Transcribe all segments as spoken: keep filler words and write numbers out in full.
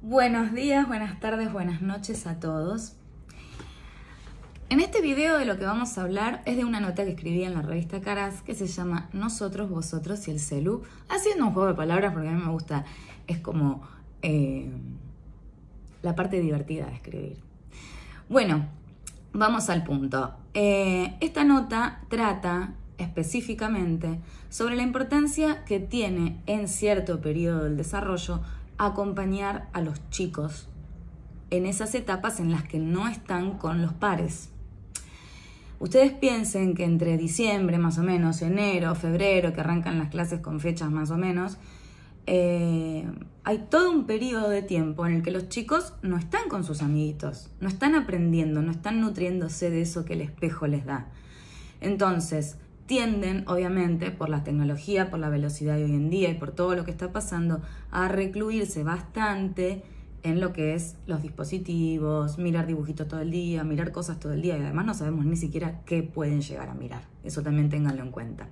Buenos días, buenas tardes, buenas noches a todos. En este video de lo que vamos a hablar es de una nota que escribí en la revista Caras que se llama Nosotros, Vosotros y el Celu, haciendo un juego de palabras porque a mí me gusta, es como eh, la parte divertida de escribir. Bueno, vamos al punto. Eh, esta nota trata específicamente sobre la importancia que tiene en cierto periodo del desarrollo acompañar a los chicos en esas etapas en las que no están con los pares. Ustedes piensen que entre diciembre más o menos, enero, febrero, que arrancan las clases con fechas más o menos, eh, hay todo un periodo de tiempo en el que los chicos no están con sus amiguitos, no están aprendiendo, no están nutriéndose de eso que el espejo les da. Entonces, tienden, obviamente, por la tecnología, por la velocidad de hoy en día y por todo lo que está pasando, a recluirse bastante en lo que es los dispositivos, mirar dibujitos todo el día, mirar cosas todo el día, y además no sabemos ni siquiera qué pueden llegar a mirar. Eso también ténganlo en cuenta.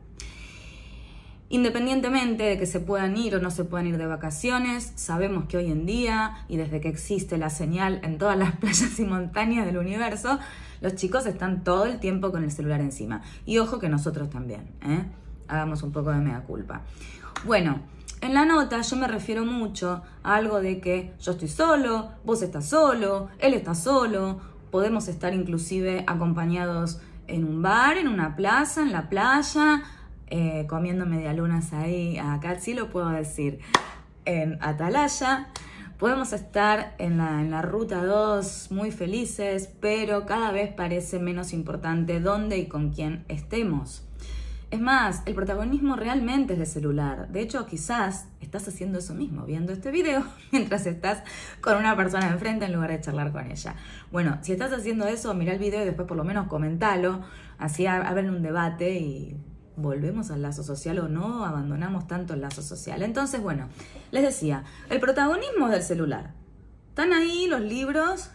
Independientemente de que se puedan ir o no se puedan ir de vacaciones, sabemos que hoy en día, y desde que existe la señal en todas las playas y montañas del universo, los chicos están todo el tiempo con el celular encima. Y ojo que nosotros también, ¿eh? Hagamos un poco de mea culpa. Bueno, en la nota yo me refiero mucho a algo de que yo estoy solo, vos estás solo, él está solo, podemos estar inclusive acompañados en un bar, en una plaza, en la playa, eh, comiendo medialunas ahí, acá sí lo puedo decir, en Atalaya. Podemos estar en la, en la ruta dos muy felices, pero cada vez parece menos importante dónde y con quién estemos. Es más, el protagonismo realmente es de celular. De hecho, quizás estás haciendo eso mismo, viendo este video, mientras estás con una persona enfrente en lugar de charlar con ella. Bueno, si estás haciendo eso, mira el video y después por lo menos comentalo, así abren un debate y ¿volvemos al lazo social o no? ¿Abandonamos tanto el lazo social? Entonces, bueno, les decía, el protagonismo es del celular. Están ahí los libros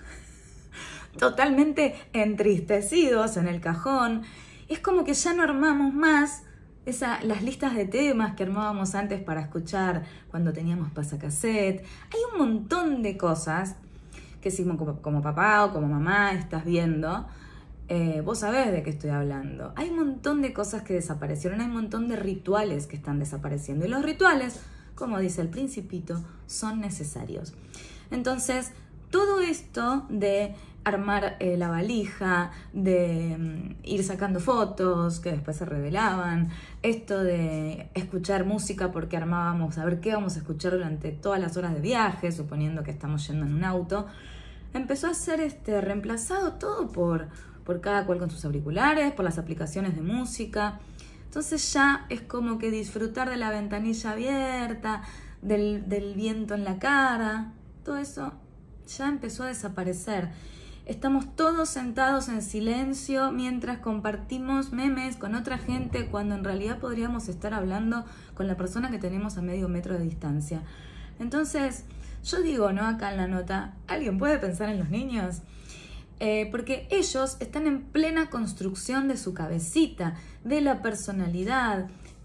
totalmente entristecidos en el cajón. Es como que ya no armamos más esa, las listas de temas que armábamos antes para escuchar cuando teníamos pasacassette. Hay un montón de cosas que si como, como papá o como mamá estás viendo, Eh, vos sabés de qué estoy hablando. Hay un montón de cosas que desaparecieron, hay un montón de rituales que están desapareciendo. Y los rituales, como dice el Principito, son necesarios. Entonces, todo esto de armar eh, la valija, de um, ir sacando fotos que después se revelaban, esto de escuchar música porque armábamos a ver qué vamos a escuchar durante todas las horas de viaje, suponiendo que estamos yendo en un auto, empezó a ser este, reemplazado todo por... por cada cual con sus auriculares, por las aplicaciones de música. Entonces ya es como que disfrutar de la ventanilla abierta, del, del viento en la cara, todo eso ya empezó a desaparecer. Estamos todos sentados en silencio mientras compartimos memes con otra gente cuando en realidad podríamos estar hablando con la persona que tenemos a medio metro de distancia. Entonces, yo digo, ¿no? Acá en la nota, ¿alguien puede pensar en los niños? Eh, porque ellos están en plena construcción de su cabecita, de la personalidad,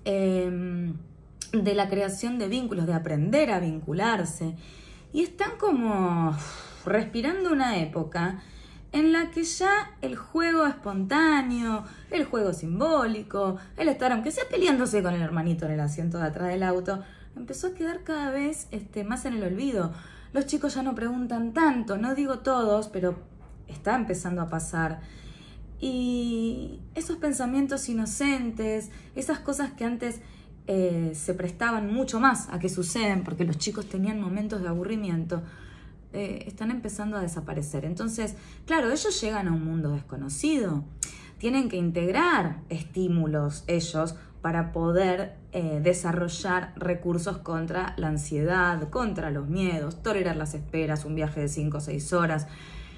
eh, de la creación de vínculos, de aprender a vincularse. Y están como respirando una época en la que ya el juego espontáneo, el juego simbólico, el estar, aunque sea peleándose con el hermanito en el asiento de atrás del auto, empezó a quedar cada vez este, más en el olvido. Los chicos ya no preguntan tanto, no digo todos, pero está empezando a pasar. Y esos pensamientos inocentes, esas cosas que antes eh, se prestaban mucho más a que suceden porque los chicos tenían momentos de aburrimiento, eh, están empezando a desaparecer. Entonces, claro, ellos llegan a un mundo desconocido. Tienen que integrar estímulos ellos para poder eh, desarrollar recursos contra la ansiedad, contra los miedos, tolerar las esperas, un viaje de cinco o seis horas.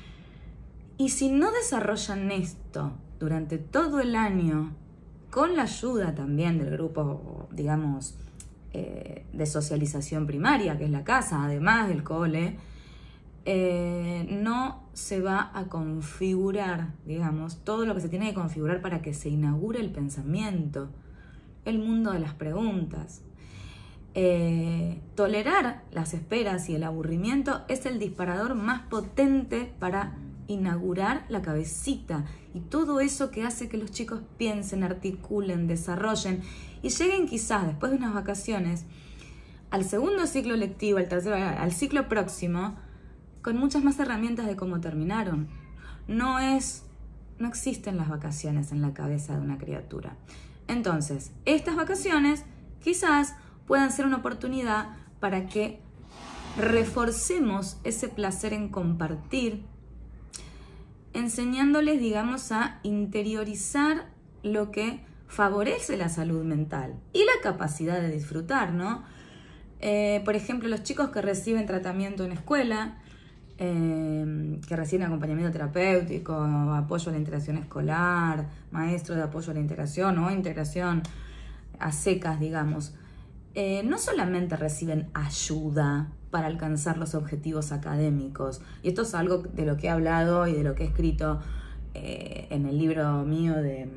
Y si no desarrollan esto durante todo el año, con la ayuda también del grupo, digamos, eh, de socialización primaria, que es la casa, además del cole, eh, no se va a configurar, digamos, todo lo que se tiene que configurar para que se inaugure el pensamiento, el mundo de las preguntas. eh, tolerar las esperas y el aburrimiento es el disparador más potente para inaugurar la cabecita y todo eso que hace que los chicos piensen, articulen, desarrollen y lleguen quizás después de unas vacaciones al segundo ciclo lectivo, al tercero, al ciclo próximo, con muchas más herramientas de cómo terminaron. No es, no existen las vacaciones en la cabeza de una criatura. Entonces, estas vacaciones quizás puedan ser una oportunidad para que reforcemos ese placer en compartir, enseñándoles, digamos, a interiorizar lo que favorece la salud mental y la capacidad de disfrutar, ¿no? Eh, por ejemplo, los chicos que reciben tratamiento en escuela, eh, que reciben acompañamiento terapéutico, apoyo a la integración escolar, maestro de apoyo a la integración o integración a secas, digamos, eh, no solamente reciben ayuda para alcanzar los objetivos académicos, y esto es algo de lo que he hablado y de lo que he escrito eh, en el libro mío de,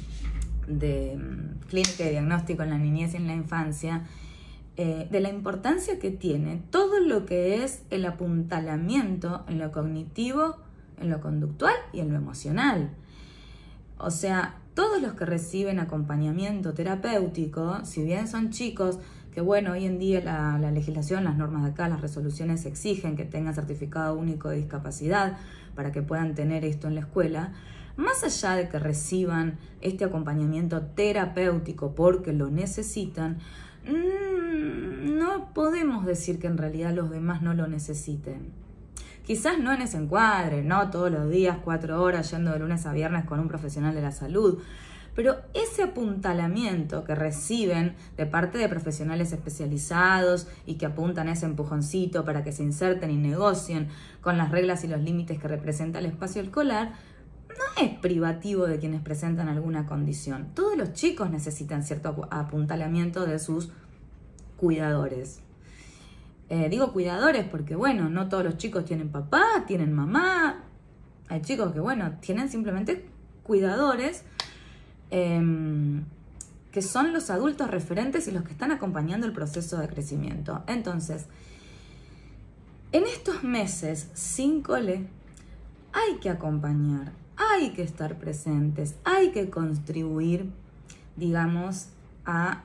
de Clínica y Diagnóstico en la Niñez y en la Infancia, eh, de la importancia que tiene todo lo que es el apuntalamiento en lo cognitivo, en lo conductual y en lo emocional. O sea, todos los que reciben acompañamiento terapéutico, si bien son chicos, que bueno, hoy en día la, la legislación, las normas de acá, las resoluciones exigen que tengan certificado único de discapacidad para que puedan tener esto en la escuela, más allá de que reciban este acompañamiento terapéutico porque lo necesitan, mmm, no podemos decir que en realidad los demás no lo necesiten. Quizás no en ese encuadre, no todos los días, cuatro horas, yendo de lunes a viernes con un profesional de la salud, pero ese apuntalamiento que reciben de parte de profesionales especializados y que apuntan a ese empujoncito para que se inserten y negocien con las reglas y los límites que representa el espacio escolar, no es privativo de quienes presentan alguna condición. Todos los chicos necesitan cierto apuntalamiento de sus cuidadores. Eh, digo cuidadores porque, bueno, no todos los chicos tienen papá, tienen mamá. Hay chicos que, bueno, tienen simplemente cuidadores eh, que son los adultos referentes y los que están acompañando el proceso de crecimiento. Entonces, en estos meses sin cole hay que acompañar, hay que estar presentes, hay que contribuir, digamos, a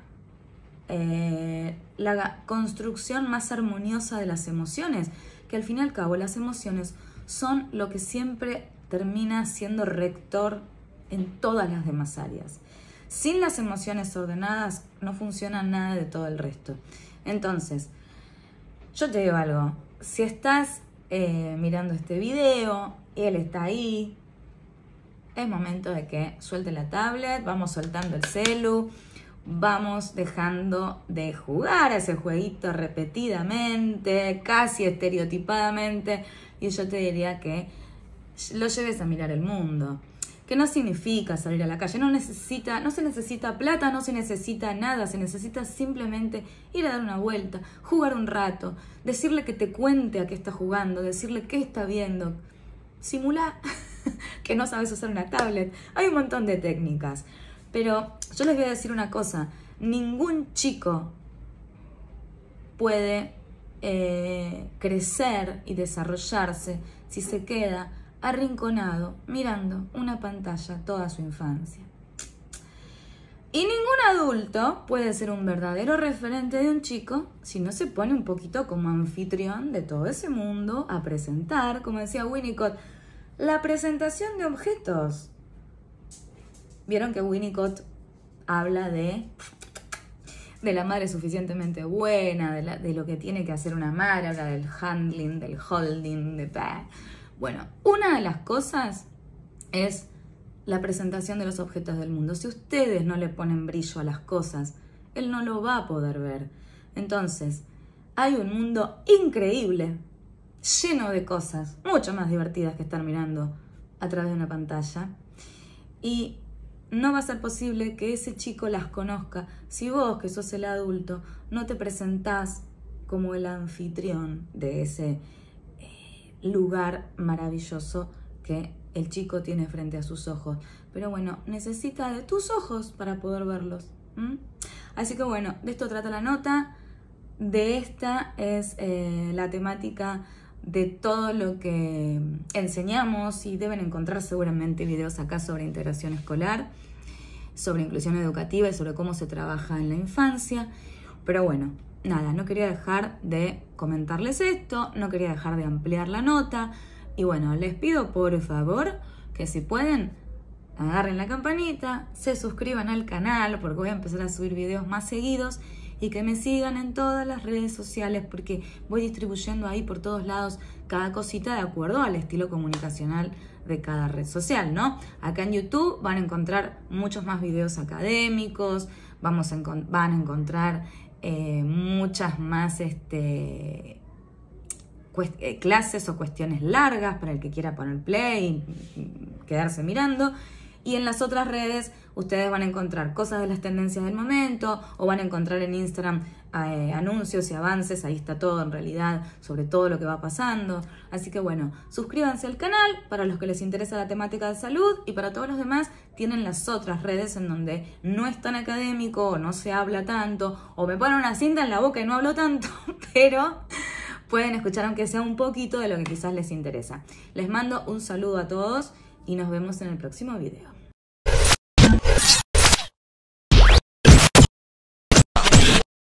Eh, la construcción más armoniosa de las emociones, que al fin y al cabo las emociones son lo que siempre termina siendo rector en todas las demás áreas. Sin las emociones ordenadas no funciona nada de todo el resto. Entonces, yo te digo algo, si estás eh, mirando este video, él está ahí, es momento de que suelte la tablet, vamos soltando el celu, vamos dejando de jugar a ese jueguito repetidamente, casi estereotipadamente, y yo te diría que lo lleves a mirar el mundo. Que no significa salir a la calle, no necesita, no se necesita plata, no se necesita nada, se necesita simplemente ir a dar una vuelta, jugar un rato, decirle que te cuente a qué está jugando, decirle qué está viendo, simular que no sabes usar una tablet. Hay un montón de técnicas. Pero yo les voy a decir una cosa, ningún chico puede eh, crecer y desarrollarse si se queda arrinconado mirando una pantalla toda su infancia. Y ningún adulto puede ser un verdadero referente de un chico si no se pone un poquito como anfitrión de todo ese mundo a presentar, como decía Winnicott, la presentación de objetos. Vieron que Winnicott habla de, de la madre suficientemente buena, de, la, de lo que tiene que hacer una madre, habla del handling, del holding, de... Bueno, una de las cosas es la presentación de los objetos del mundo. Si ustedes no le ponen brillo a las cosas, él no lo va a poder ver. Entonces, hay un mundo increíble, lleno de cosas, mucho más divertidas que estar mirando a través de una pantalla. Y no va a ser posible que ese chico las conozca si vos, que sos el adulto, no te presentás como el anfitrión de ese eh, lugar maravilloso que el chico tiene frente a sus ojos. Pero bueno, necesita de tus ojos para poder verlos. ¿Mm? Así que bueno, de esto trata la nota. de esta es eh, la temática de todo lo que enseñamos, y deben encontrar seguramente videos acá sobre integración escolar, sobre inclusión educativa y sobre cómo se trabaja en la infancia. Pero bueno, nada, no quería dejar de comentarles esto, no quería dejar de ampliar la nota. Y bueno, les pido por favor que si pueden, agarren la campanita, se suscriban al canal porque voy a empezar a subir videos más seguidos, y que me sigan en todas las redes sociales porque voy distribuyendo ahí por todos lados cada cosita de acuerdo al estilo comunicacional de cada red social, ¿no? Acá en YouTube van a encontrar muchos más videos académicos, vamos a van a encontrar eh, muchas más este, eh, clases o cuestiones largas para el que quiera poner play y quedarse mirando. Y en las otras redes ustedes van a encontrar cosas de las tendencias del momento, o van a encontrar en Instagram eh, anuncios y avances, ahí está todo en realidad sobre todo lo que va pasando. Así que bueno, suscríbanse al canal para los que les interesa la temática de salud, y para todos los demás tienen las otras redes en donde no es tan académico o no se habla tanto, o me ponen una cinta en la boca y no hablo tanto, pero pueden escuchar aunque sea un poquito de lo que quizás les interesa. Les mando un saludo a todos y nos vemos en el próximo video.